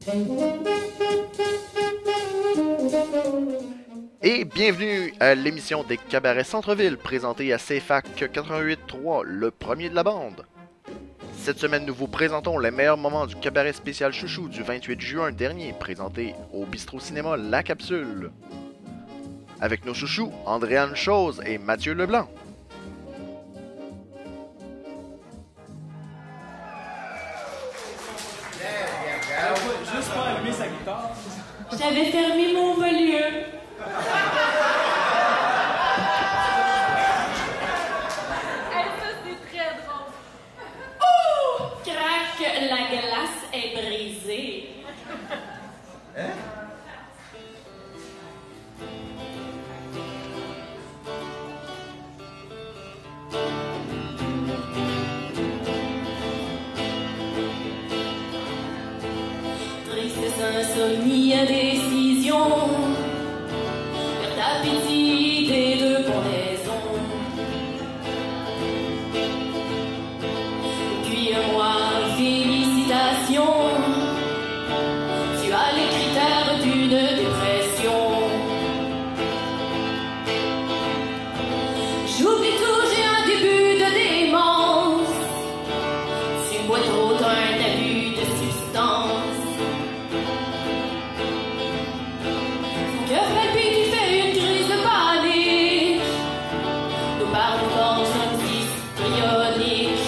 Et bienvenue à l'émission des Cabarets Centre-Ville, présentée à CFAC 88.3, le premier de la bande. Cette semaine, nous vous présentons les meilleurs moments du cabaret spécial Chouchou du 28 juin dernier, présenté au Bistrot Cinéma La Capsule. Avec nos chouchous, Andréane Chose et Mathieu Leblanc. Juste pas allumer sa guitare. J'avais fermé mon volume. Ça, c'est très drôle. Oh! Crac, la glace est brisée. Tristesse, insomnie, indécision, perte d'appétit des deux pendaisons. Puis moi, félicitations, tu as les critères d'une dépression. J'oublie tout, j'ai un début de démence. Tu bois trop, t'as un abus de substance. Son cœur palpite, il fait une crise de panique. Nos parents pensent un petit ionique.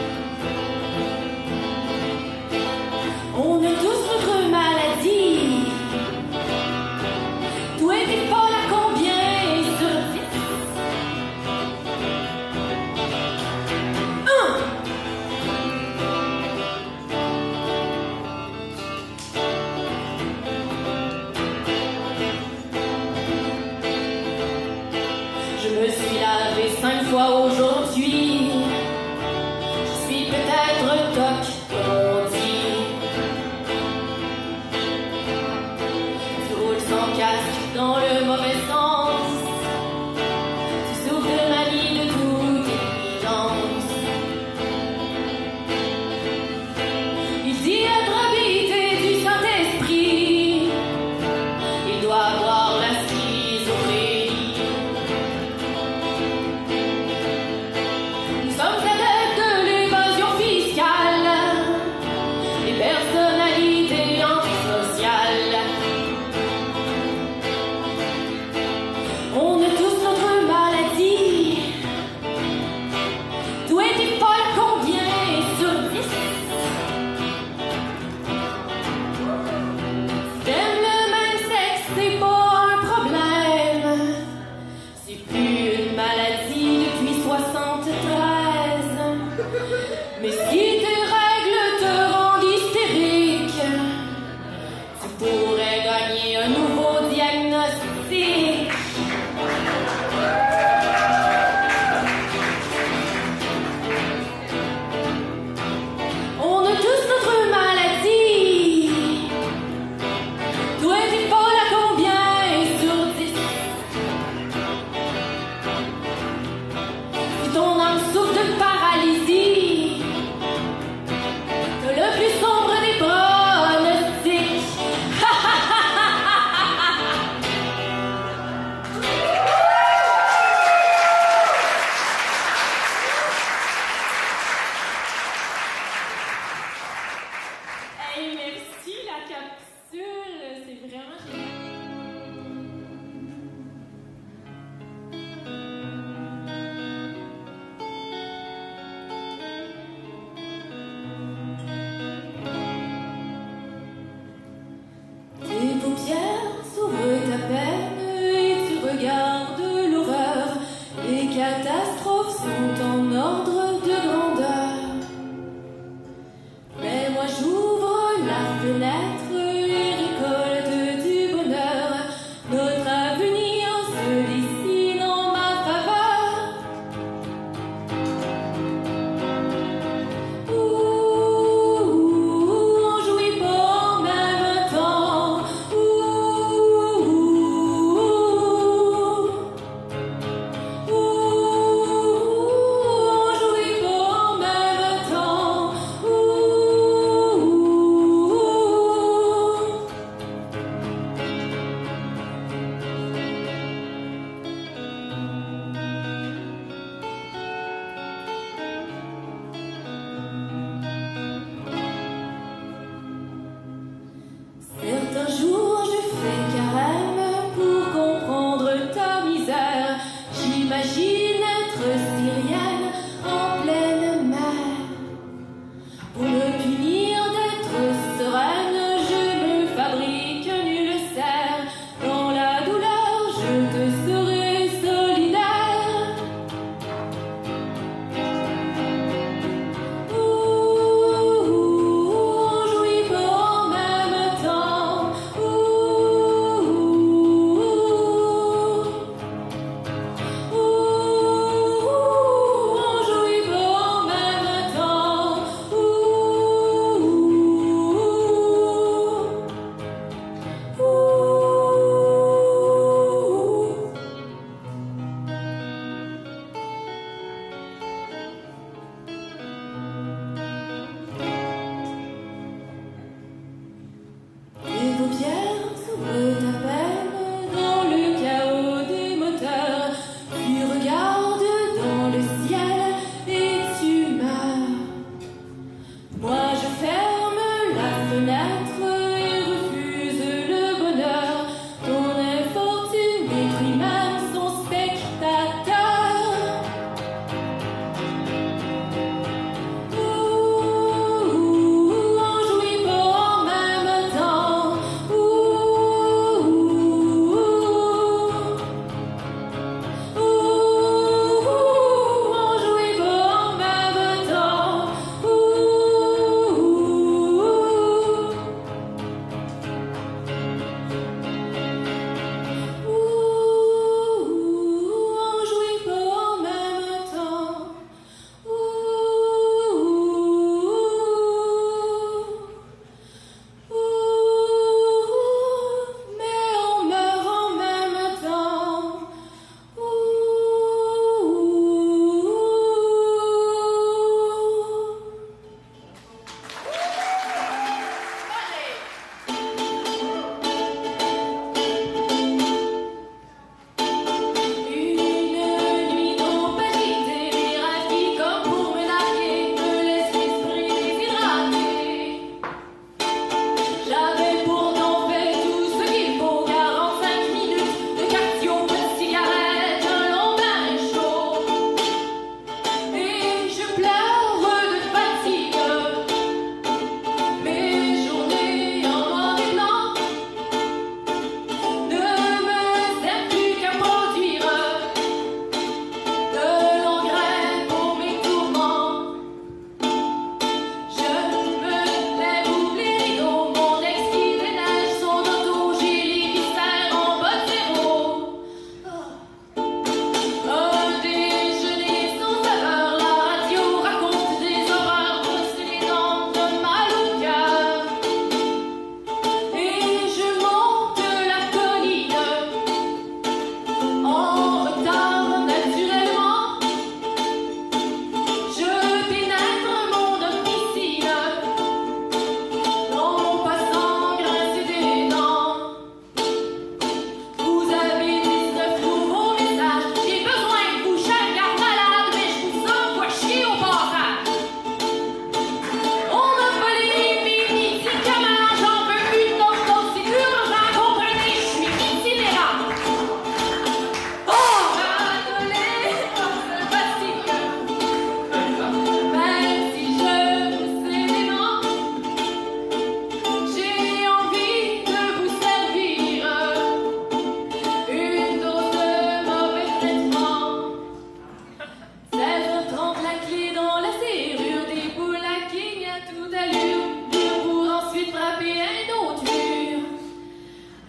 On a tous notre maladie. Toi, t'es pas là combien sur 10? Je me suis lavé 5 fois aujourd'hui. Je suis peut-être un toc, comme on dit. Tu roules sans casque dans le mauvais sens. Tu souffres de manie de toute évidence. Il dit être habité du Saint-Esprit. Il doit avoir la schizophrénie. Nous sommes adeptes de l'évasion fiscale, les personnalités antisociales.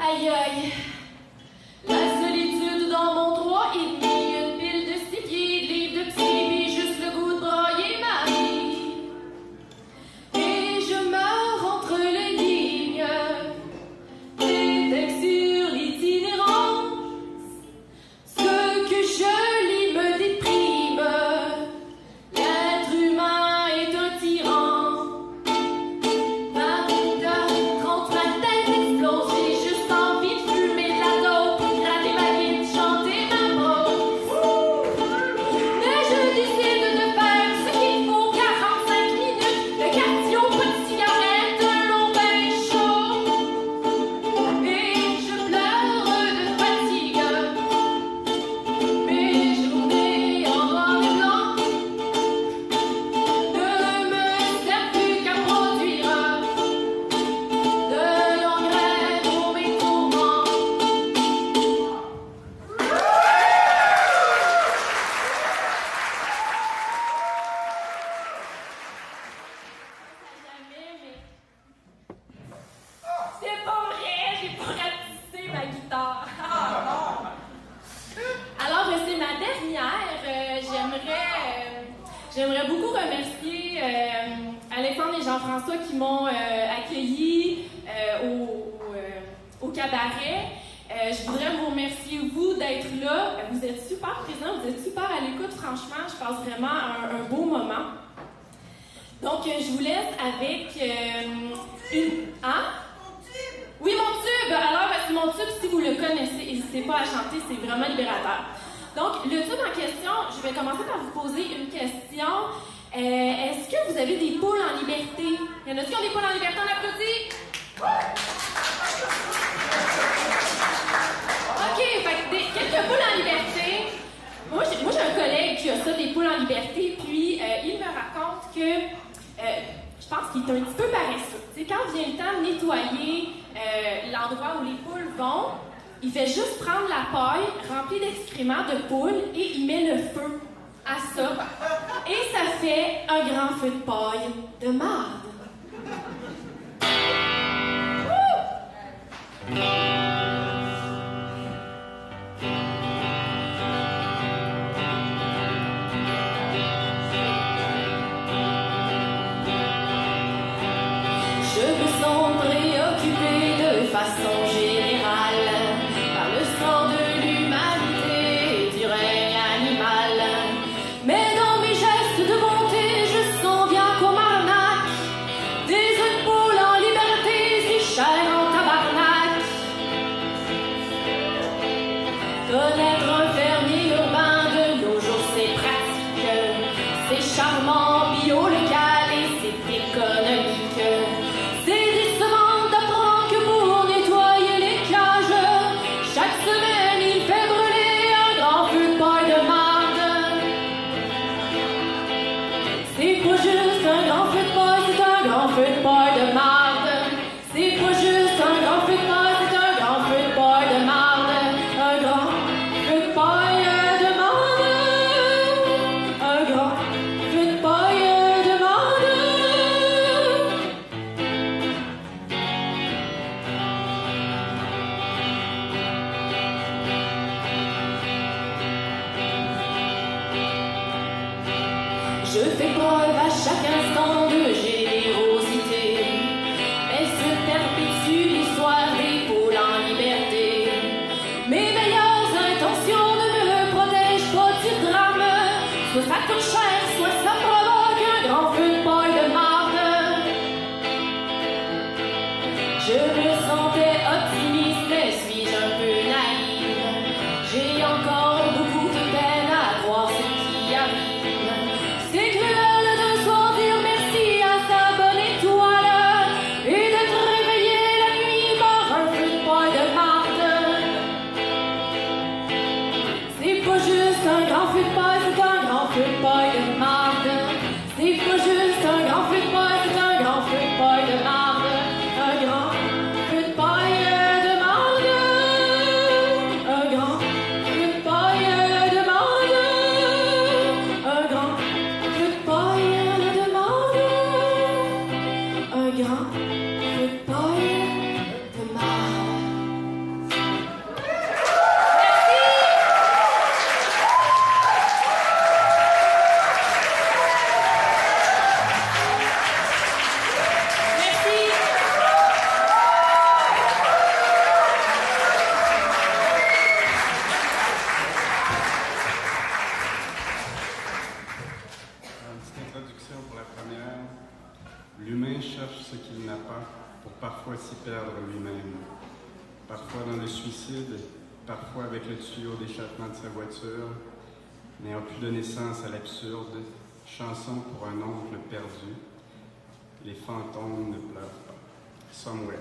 Aïe aïe, la solitude dans mon 3,5, une pile de sticky, de livres de psy, puis juste le goût de broyer ma vie. Et je meurs entre les lignes, des textes sur l'itinérance. Ce que je lis me déprime, l'être humain est un tyran. 20h30, ma tête explose, j'ai juste envie de fumer de la dope, pour gratter ma vie, chanter ma mort. Mais je décide de faire ce qu'il faut, 45 minutes de cardio, pas de cigarette, un long bain chaud. Et je pleure de fatigue, mes journées en noir et blanc ne me servent plus qu'à produire de l'engrais pour mes tourments. C'est pas vrai, j'ai pas ratissé ma guitare. Alors, c'est ma dernière. J'aimerais beaucoup remercier Alexandre et Jean-François qui m'ont accueilli au cabaret. Je voudrais vous remercier, vous, d'être là. Vous êtes super présents, vous êtes super à l'écoute. Franchement, je passe vraiment un beau moment. Donc, je vous laisse avec une... Hein? Oui, mon tube! Alors, c'est mon tube, si vous le connaissez, n'hésitez pas à chanter, c'est vraiment libérateur. Donc, le tube en question, je vais commencer par vous poser une question. Est-ce que vous avez des poules en liberté? Y en a-t-il qui ont des poules en liberté? On applaudit! OK, fait que quelques poules en liberté. Moi, j'ai un collègue qui a ça, des poules en liberté, puis il me raconte que je pense qu'il est un petit peu paresseux. Tu sais, quand vient le temps de nettoyer l'endroit où les poules vont, il fait juste prendre la paille remplie d'excréments de poules et il met le feu à ça. Et ça fait un grand feu de paille de marde. Je me sens préoccupée de façon générale par le sort de l'humanité et du règne animal. Mais dans mes gestes de bonté, je sens bien qu'on m'arnaque. Des œufs de poule en liberté, si cher en tabarnak. Connaître un fermier urbain de nos jours, c'est pratique. C'est charmant, bio local et c'est économique. C'est décevant d'apprendre que pour nettoyer les cages, chaque semaine il fait brûler un grand feu de paille de marde. C'est pas juste un grand feu de paille, c'est un grand feu de paille de marde. C'est pas juste un grand feu de paille, c'est un grand feu de paille de marde. Un grand feu de paille de marde. Un grand feu de paille de marde. Je fais preuve à chaque instant de générosité, mais se perpétue l'histoire des poules en liberté. Mes meilleures intentions ne me protègent pas du drame, soit ça coûte cher, soit ça provoque un grand feu de paille de marde. Je me sentais optimiste, mais suis-je un peu naïve? J'ai encore beaucoup de peine à croire ce qui arrive. C'est cruel de soir dire merci à sa bonne étoile et d'être réveillé la nuit par un feu de paille de marde. C'est pas juste un grand feu de paille, c'est un grand feu de paille de marde. C'est pas juste un grand feu de paille, c'est un grand feu de paille de marde. Un grand feu de lui-même. Parfois dans le suicide, parfois avec le tuyau d'échappement de sa voiture, n'ayant pu donner naissance à l'absurde, chanson pour un oncle perdu, les fantômes ne pleurent pas. Somewhere.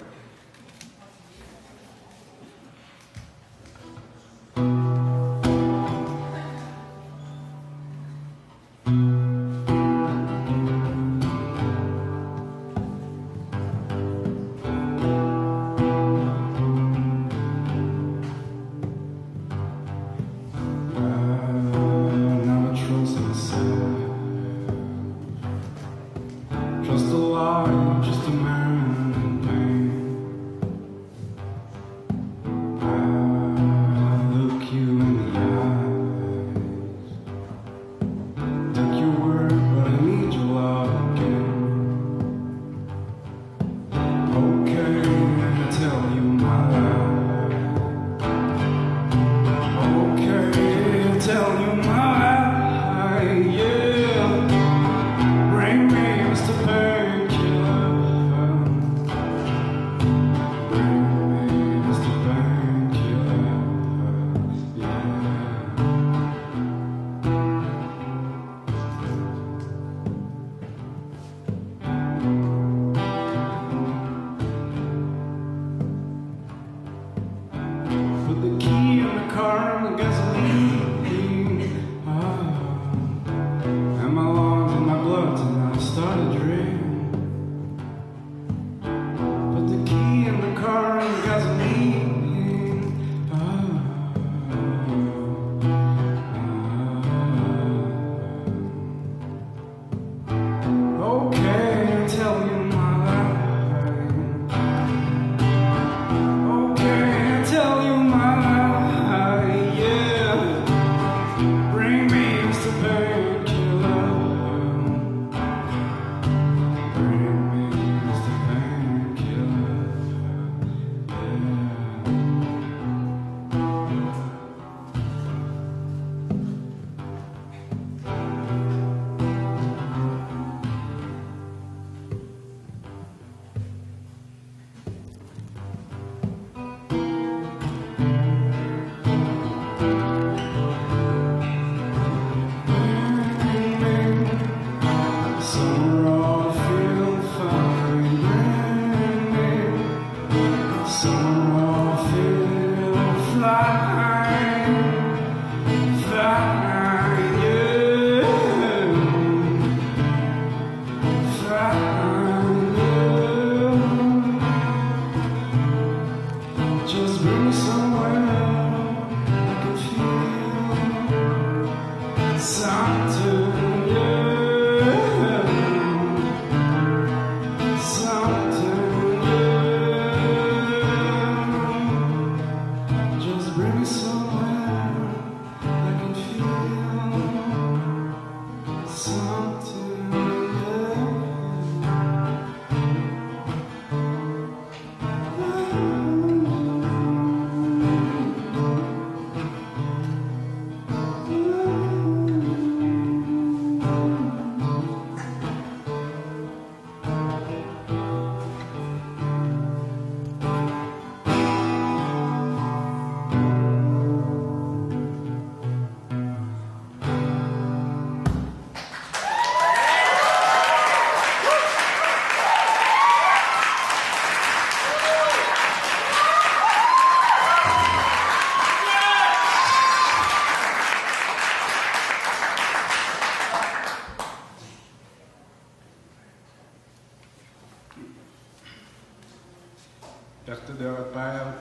Perte de repères,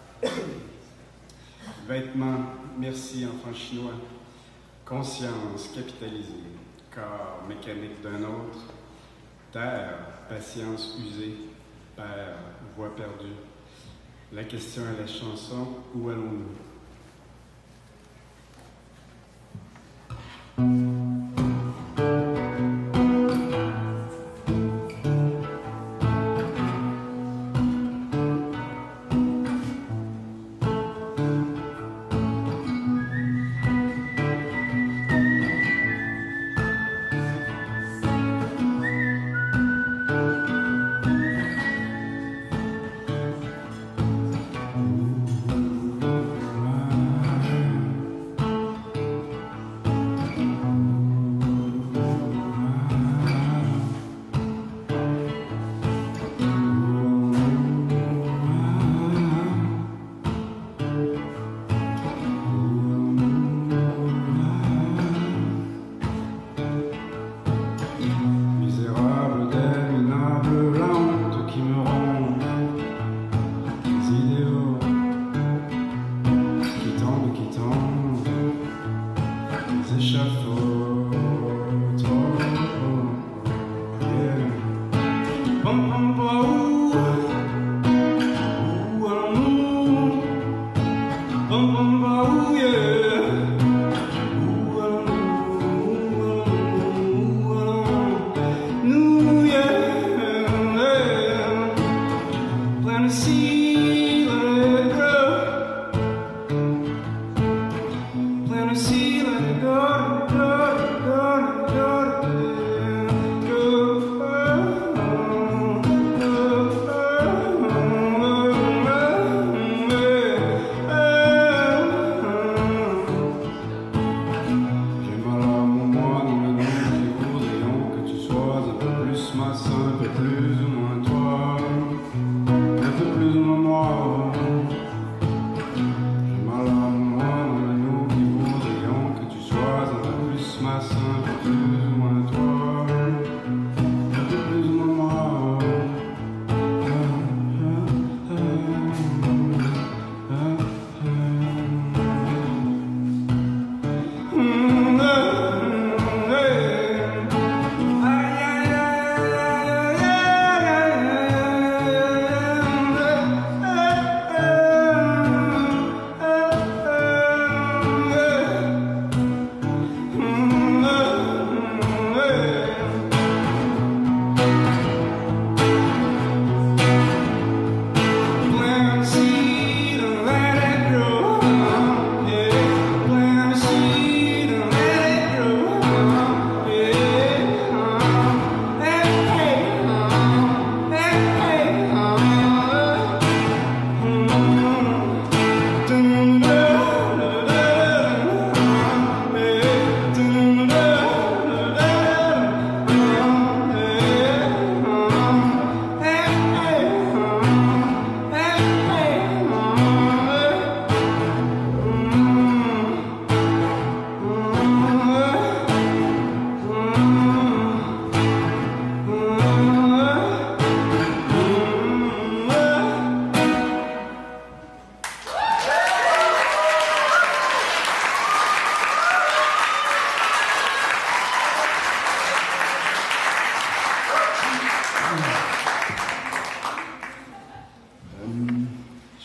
vêtements, merci enfant chinois, conscience capitalisée, corps mécanique d'un autre, terre, patience usée, père, voix perdue. La question à la chanson, où allons-nous?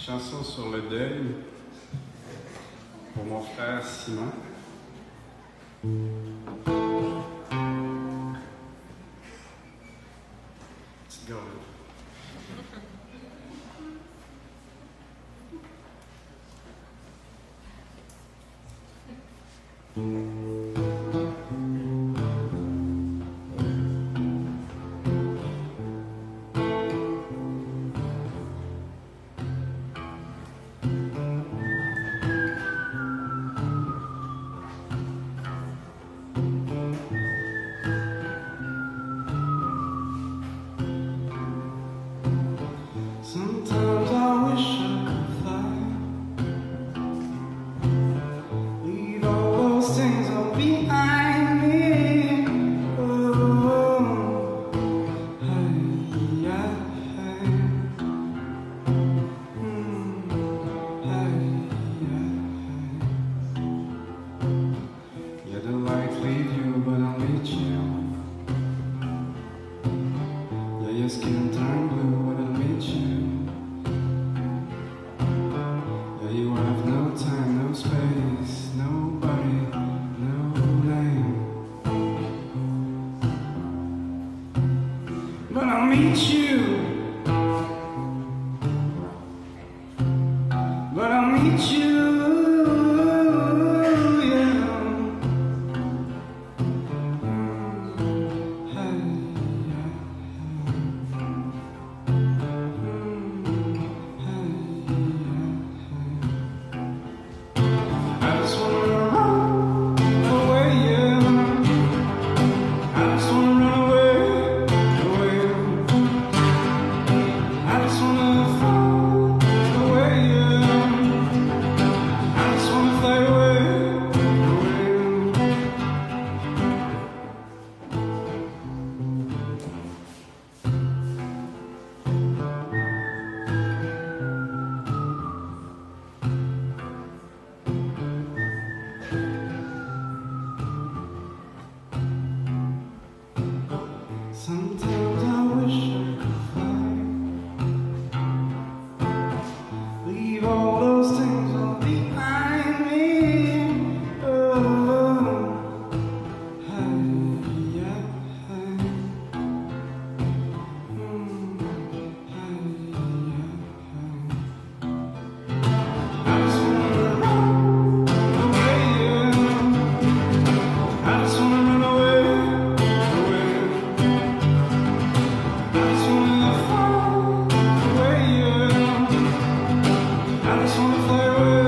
Chanson sur le deuil pour mon frère Simon. Petite gorge. Sometimes I wish I could fly, leave all those things all behind me. Oh, hey, yeah, hey. Hey, yeah, hey. Yeah, the lights leave you, but I'll meet you. Yeah, your skin turn blue, but I'll meet you. Yeah, you have no time, no space, nobody, no name. But I'll meet you. But I'll meet you. Yeah. Hey, yeah. I just wanna run away, yeah. I just wanna run away, away. I just wanna fall away, yeah. I just wanna fly away, away. Sometimes I wish I could fly, leave all those things all behind me. Oh, hey, yeah, hey. Hey, yeah, hey. I just wanna run away, yeah. I just wanna run away, away. I just wanna fall away, yeah. I just wanna fly away, away.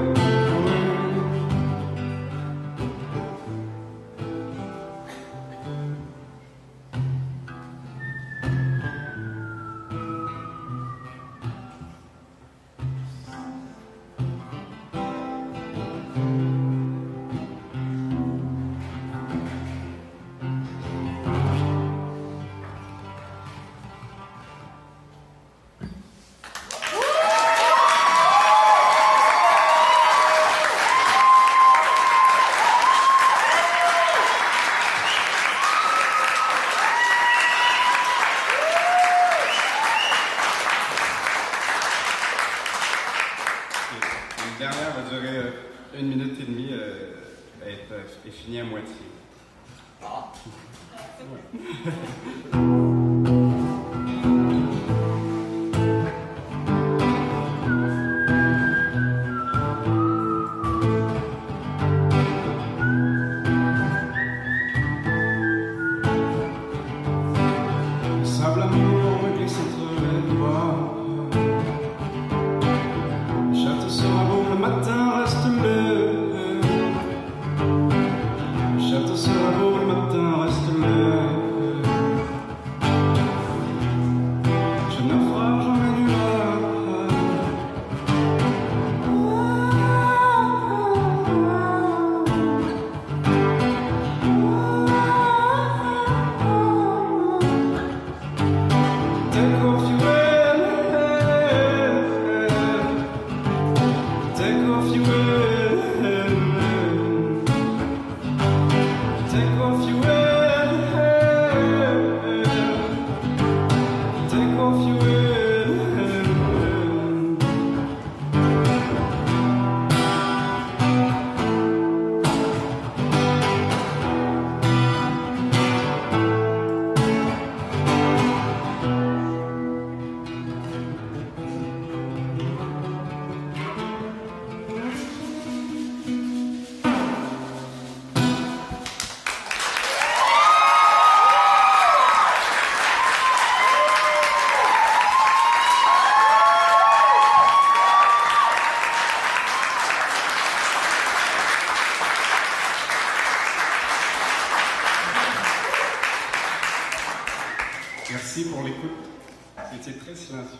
Une dernière va durer 1 minute et demie, est finie à moitié. Le sable amour me glisse entre les doigts. Le château sera beau, le matin reste bleu. Le château sera beau, le matin reste bleu. Vous étiez très silencieux.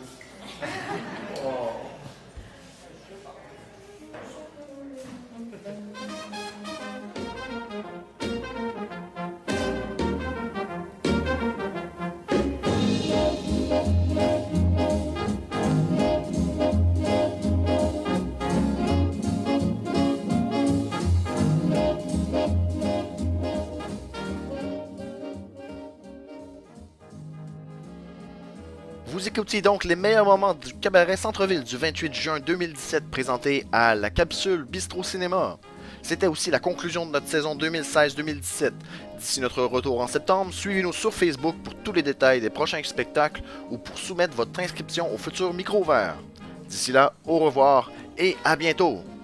Vous écoutiez donc les meilleurs moments du cabaret Centre-Ville du 28 juin 2017 présenté à la capsule Bistro Cinéma. C'était aussi la conclusion de notre saison 2016-2017. D'ici notre retour en septembre, suivez-nous sur Facebook pour tous les détails des prochains spectacles ou pour soumettre votre inscription au futur micro vert. D'ici là, au revoir et à bientôt!